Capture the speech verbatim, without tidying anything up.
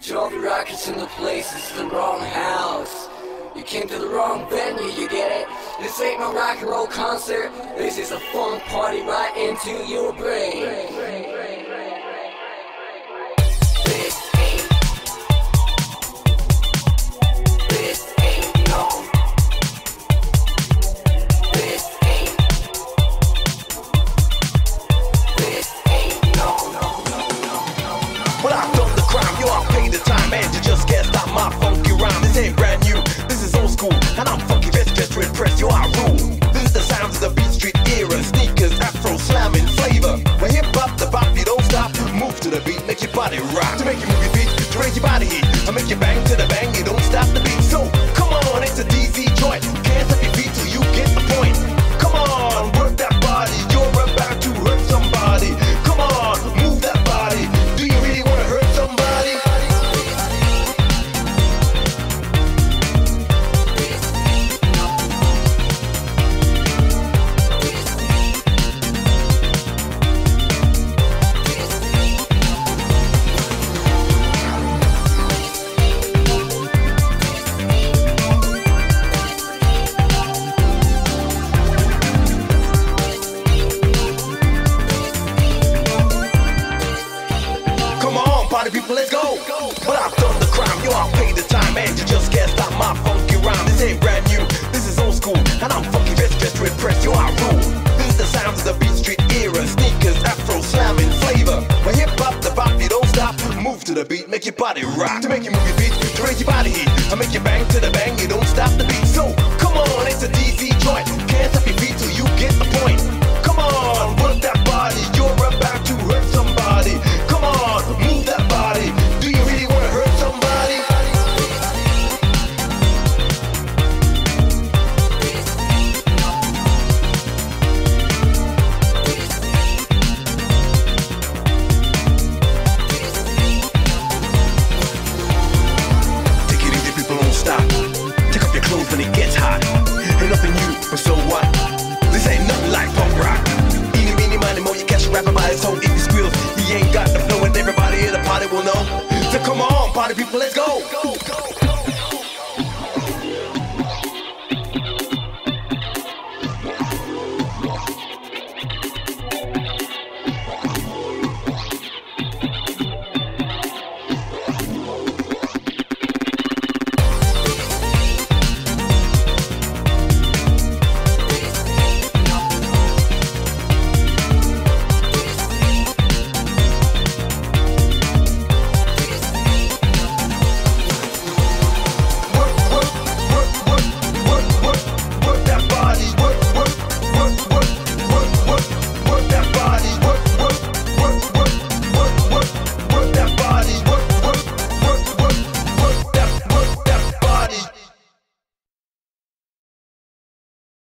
Drove your rockets in the place, it's the wrong house. You came to the wrong venue, you get it? This ain't no rock and roll concert. This is a fun party right into your brain. You just can't stop my funky rhyme. This ain't brand new, this is old school, and I'm funky just just to impress you. I rule. This is the sounds of the Beat Street era. Sneakers, afro, slamming flavor. When hip hop, the bop, you don't stop. Move to the beat, make your body rock. To make you move your feet, to raise your body heat. I make you bang to the bang, you don't stop the beat. So come on, it's a Diezel joint. Can't stop your feet till you get the point. Come on, work that body. You're about to hurt somebody. Come on, move that body. Do you really wanna hurt somebody? People, let's go. But I've done the crime, yo, I'll pay the time, and you just can't stop my funky rhyme. This ain't brand new, this is old school, and I'm funky just just to impress you. I rule. This is the sounds of the Beat Street era. Sneakers, afro, slamming flavor. When hip hop, the bop, you don't stop. Move to the beat, make your body rock. To make you move your feet, to raise your body heat. I make you bang to the bang, you don't stop the beat. So come on, it's a Diezel joint. Can't stop your feet till you get the point. Come on, work that body. You're about to hurt somebody. Come on, move that body. Do you really want to hurt somebody? Take it easy, people, don't stop. Take off your clothes when it gets hot. Ain't nothing new, but so what? This ain't nothing like punk rock. Eeny, meeny, miny, mo, you catch a rapper by his hoe, if he squeals, he ain't got the flow, and everybody in the party will know. So come on, party people, let's go.